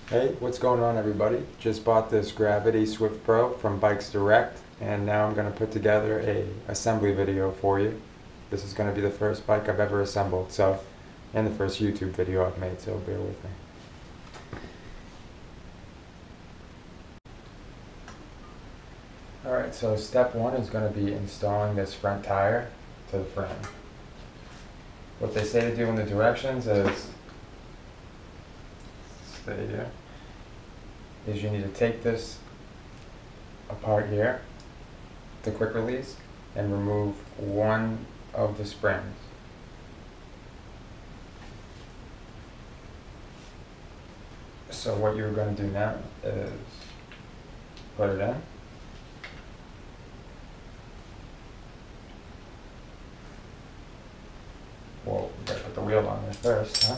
Hey, what's going on everybody? Just bought this Gravity Swift Pro from Bikes Direct, and now I'm going to put together a assembly video for you. This is going to be the first bike I've ever assembled, and the first YouTube video I've made, so bear with me. Alright, so step one is going to be installing this front tire to the frame. What they say to do in the directions is, stay here, is you need to take this apart here, the quick release, and remove one of the springs. So what you're going to do now is put it in. Well, we gotta put the wheel on there first, huh?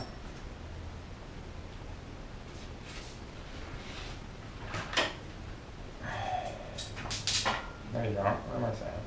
No, you don't. What am I saying?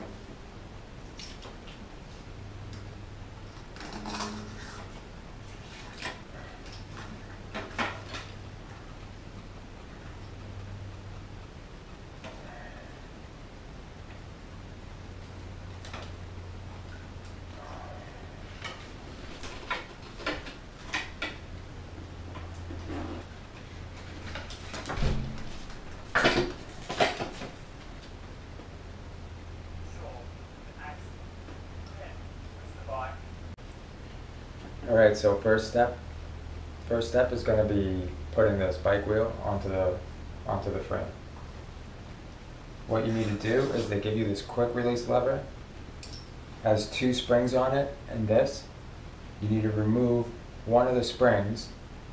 Alright, so first step is going to be putting this bike wheel onto the frame. What you need to do is they give you this quick release lever, has two springs on it, and this. You need to remove one of the springs,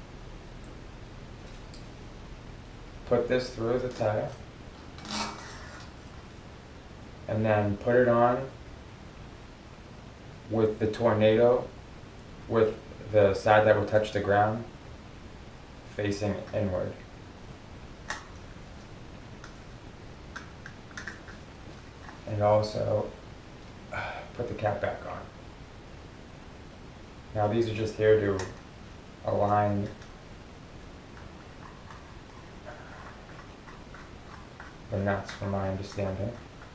put this through the tire, and then put it on with the Tornado, with the side that will touch the ground facing inward. And also put the cap back on. Now these are just here to align the nuts from my understanding.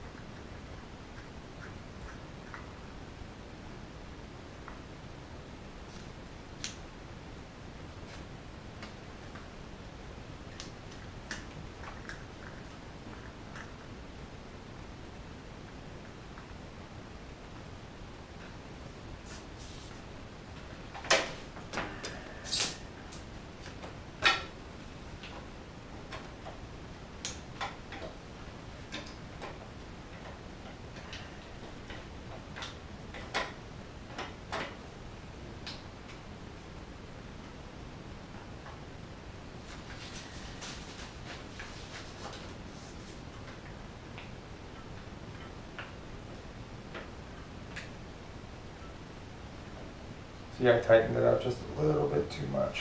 See, I tightened it up just a little bit too much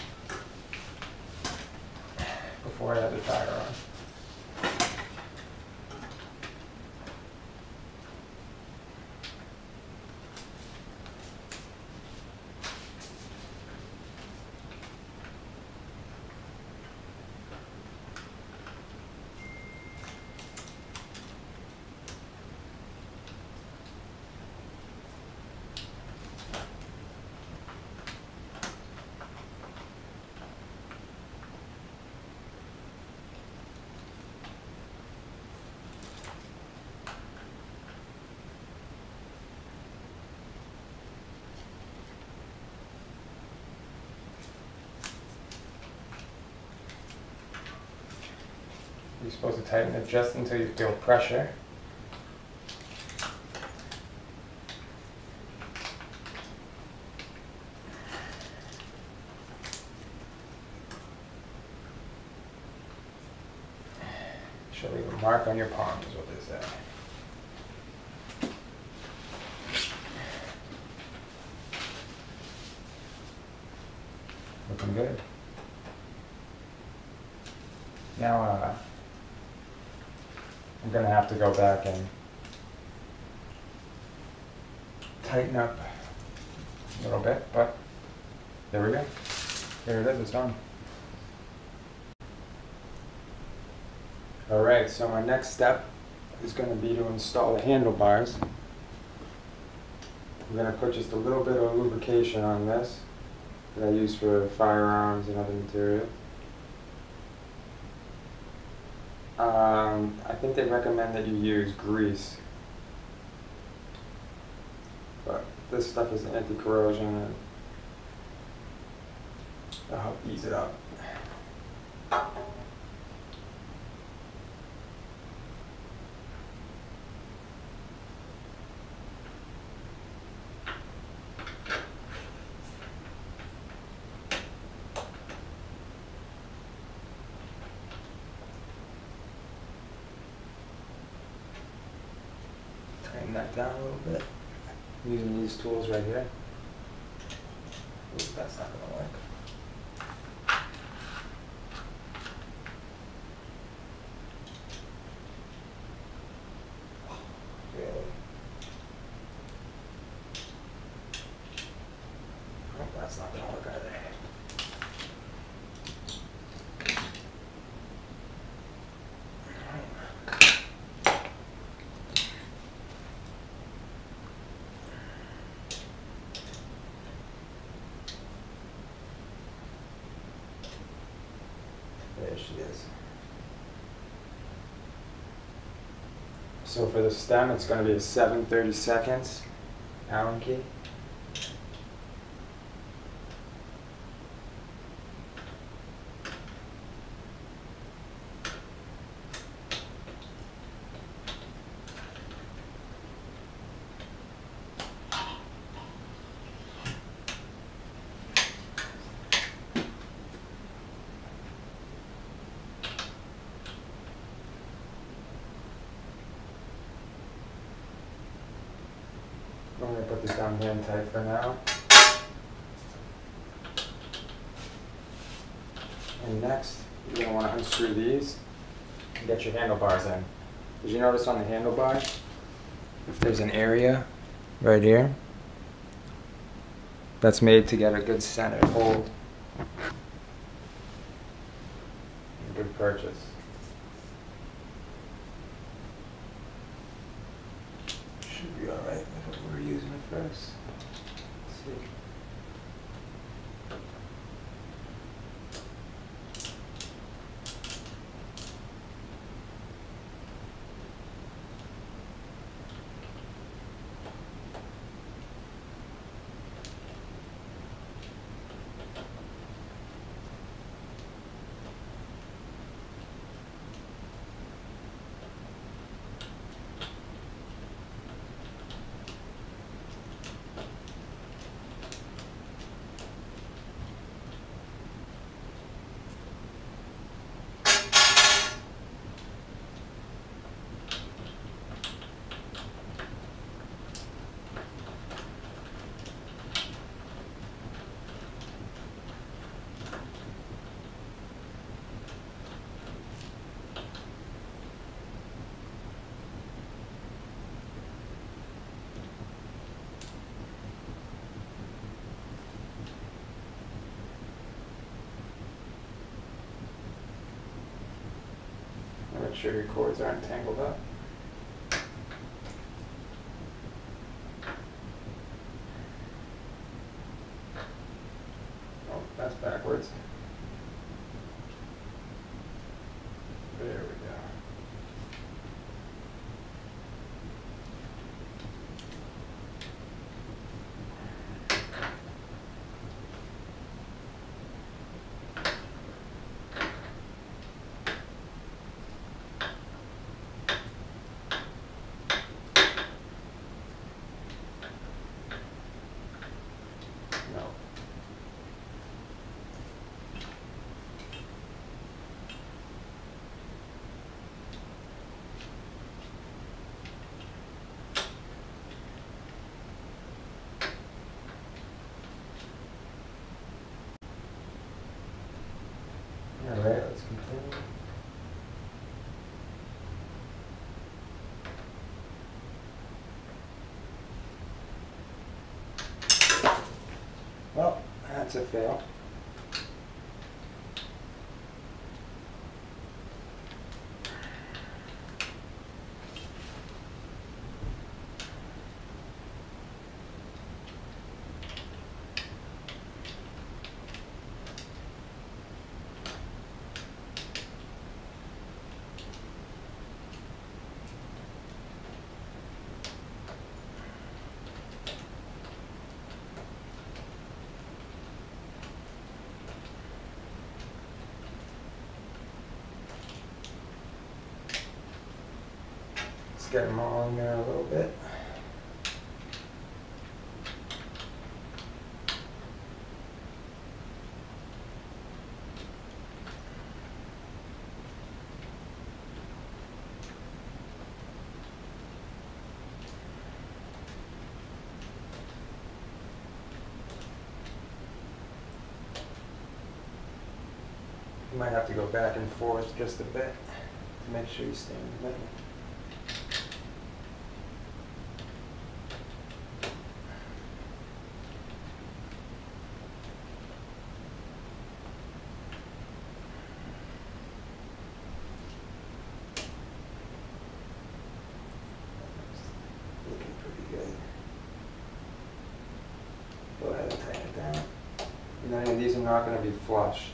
before I had the tire on. You're supposed to tighten it just until you feel pressure. Should leave a mark on your palm is what they say. Looking good. Now I'm going to have to go back and tighten up a little bit, but there we go. Here it is, it's done. Alright, so my next step is going to be to install the handlebars. I'm going to put just a little bit of lubrication on this that I use for firearms and other material. I think they recommend that you use grease, but this stuff is anti-corrosion and it'll help ease it up. Tighten that down a little bit. I'm using these tools right here. Ooh, that's not going to work. Really? Oh, that's not going to work either. There she is. So for the stem, it's going to be a 7/32 Allen key. I'm going to put this down hand tight for now. And next, you're going to want to unscrew these and get your handlebars in. Did you notice on the handlebar, if there's an area right here, that's made to get a good centered hold. A good purchase. Should be alright with what we're using at first. Let's see. Make sure your cords aren't tangled up. Oh, that's backwards. There we go. No. All right, let's continue. Well, that's a fail. get them all in there a little bit. You might have to go back and forth just a bit to make sure you stay in the middle. Looking pretty good. Go ahead and tighten it down. And then these are not going to be flush.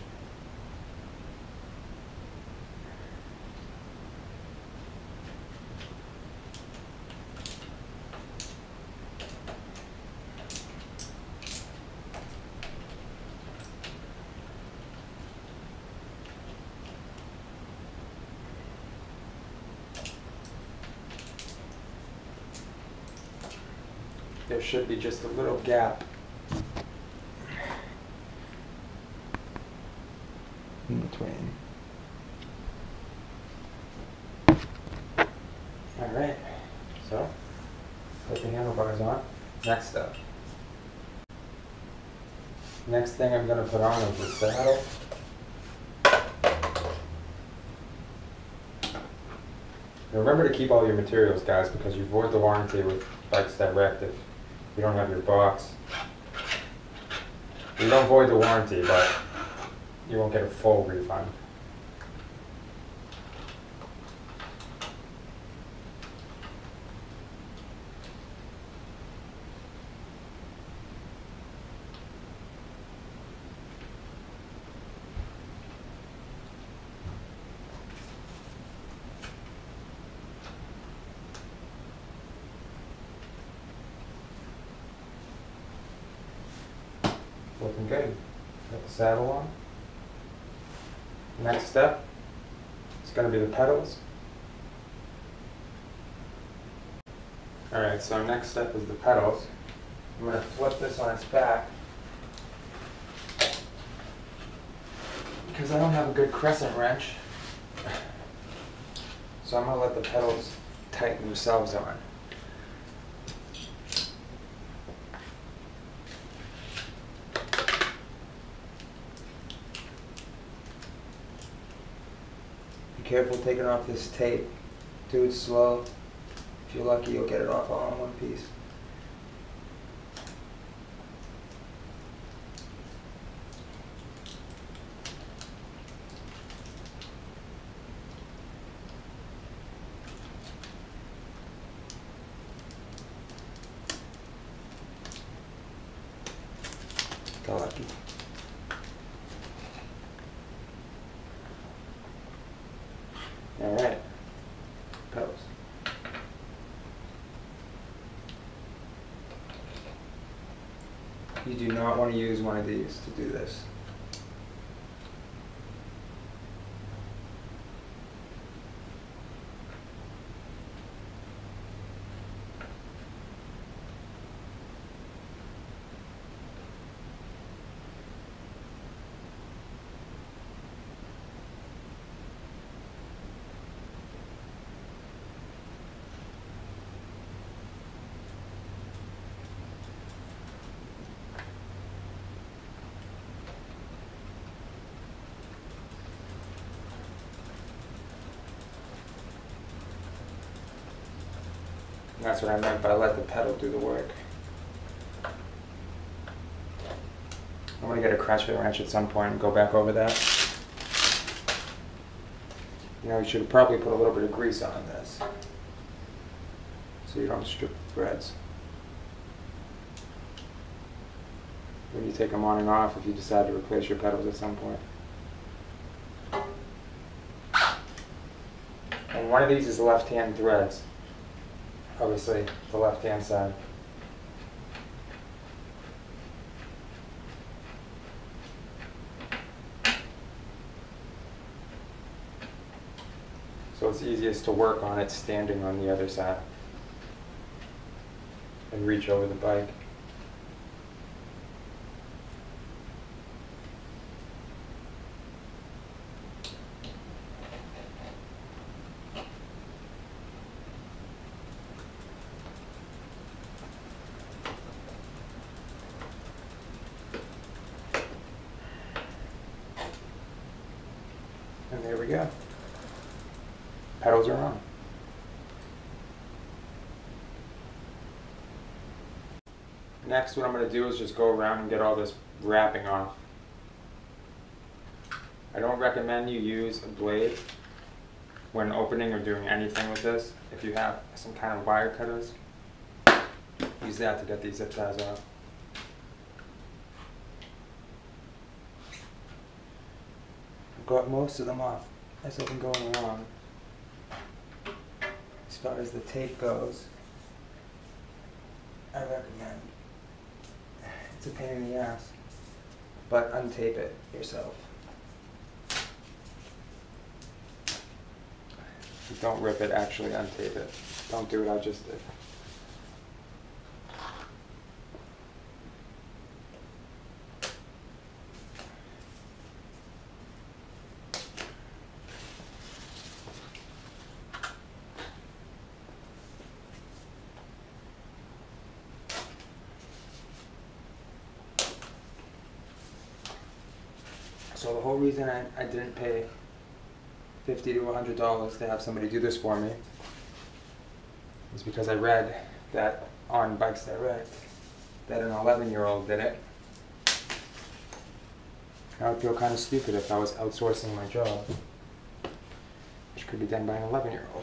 There should be just a little gap in between. Alright, so put the handlebars on. Next up. Next thing I'm going to put on is the saddle. Now remember to keep all your materials, guys, because you void the warranty with Bikes Direct if you don't have your box. You don't void the warranty, but you won't get a full refund. Looking good. Got the saddle on. Next step is going to be the pedals. Alright, so next step is the pedals. I'm going to flip this on its back because I don't have a good crescent wrench. So I'm going to let the pedals tighten themselves on. Be careful taking off this tape. Do it slow. If you're lucky, you'll get it off all in one piece. Got lucky. Alright, pedals. You do not want to use one of these to do this. And that's what I meant by let the pedal do the work. I'm going to get a crescent wrench at some point and go back over that. You know, you should probably put a little bit of grease on this so you don't strip the threads. When you take them on and off if you decide to replace your pedals at some point. And one of these is left-hand threads. Obviously, the left-hand side. So it's easiest to work on it standing on the other side and reach over the bike. And there we go. Pedals are on. Next, what I'm going to do is just go around and get all this wrapping off. I don't recommend you use a blade when opening or doing anything with this. If you have some kind of wire cutters, use that to get these zip ties off. I've got most of them off as I've been going along. As far as the tape goes, I recommend, it's a pain in the ass, but untape it yourself. Don't rip it, actually untape it. Don't do what I just did. So the whole reason I didn't pay $50 to $100 to have somebody do this for me is because I read that on Bikes Direct that an 11-year-old did it. I would feel kind of stupid if I was outsourcing my job, which could be done by an 11-year-old.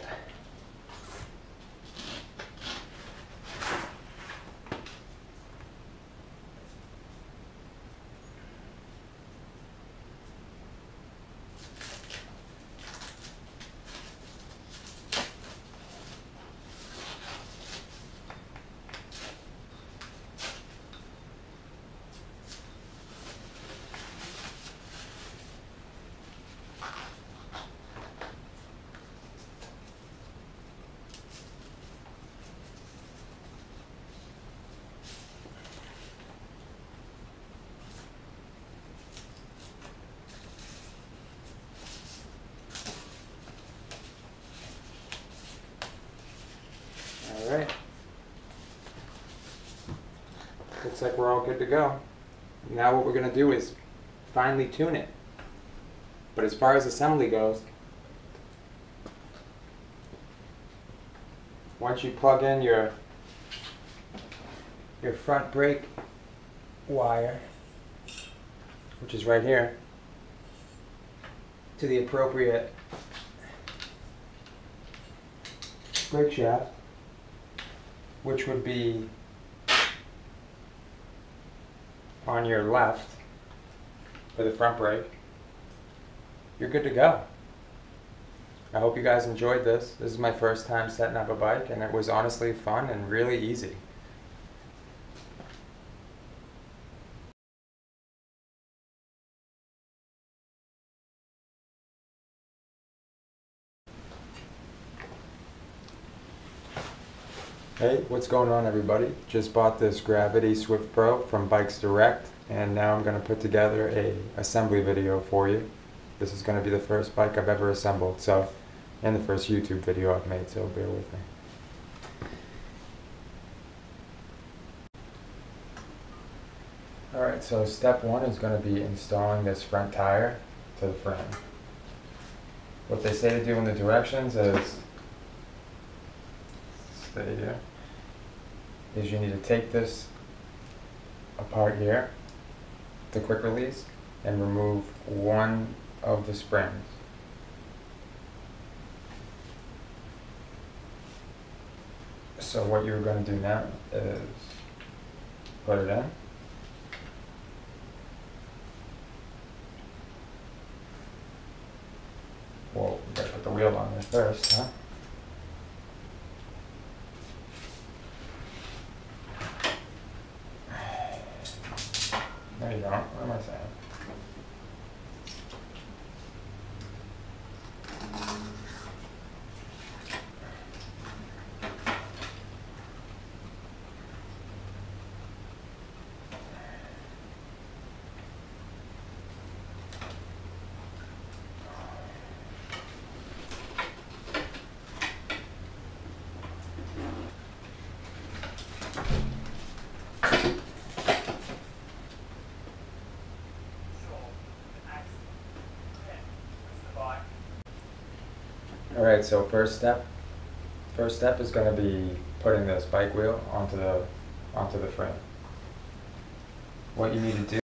Alright. Looks like we're all good to go. Now what we're going to do is finely tune it. But as far as assembly goes, once you plug in your front brake wire, which is right here, to the appropriate brake shaft, which would be on your left for the front brake, you're good to go. I hope you guys enjoyed this. This is my first time setting up a bike, and it was honestly fun and really easy. Hey, what's going on, everybody? Just bought this Gravity Swift Pro from Bikes Direct, and now I'm going to put together a assembly video for you. This is going to be the first bike I've ever assembled, and the first YouTube video I've made, so bear with me. Alright, so step one is going to be installing this front tire to the frame. What they say to do in the directions is, stay here, is you need to take this apart here, the quick release, and remove one of the springs. So what you're going to do now is put it in. Well, we gotta put the wheel on there first, huh? No, you don't. What am I saying? Alright, so first step is gonna be putting this bike wheel onto the frame. What you need to do